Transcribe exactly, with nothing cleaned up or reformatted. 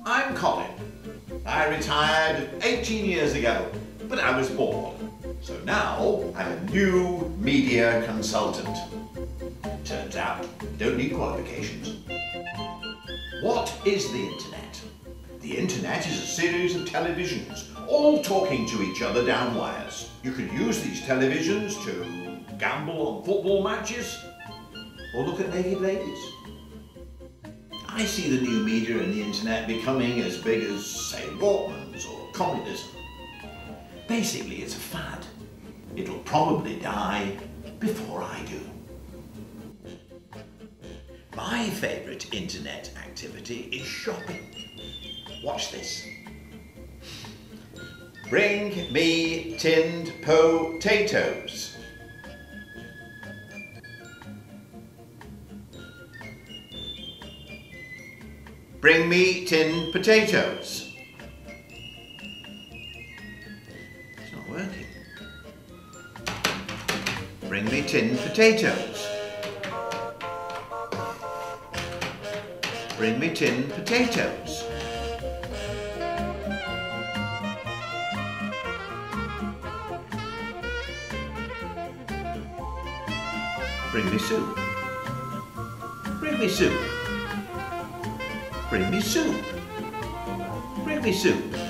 I'm Colin. I retired eighteen years ago, but I was bored. So now I'm a new media consultant. Turns out, don't need qualifications. What is the internet? The internet is a series of televisions, all talking to each other down wires. You can use these televisions to gamble on football matches or look at naked ladies. I see the new media and the internet becoming as big as, say, Walkmans or communism. Basically, it's a fad. It'll probably die before I do. My favourite internet activity is shopping. Watch this. Bring me tinned potatoes. Bring me tinned potatoes. It's not working. Bring me tinned potatoes. Bring me tinned potatoes. Bring me soup. Bring me soup. Bring me soup. Bring me soup.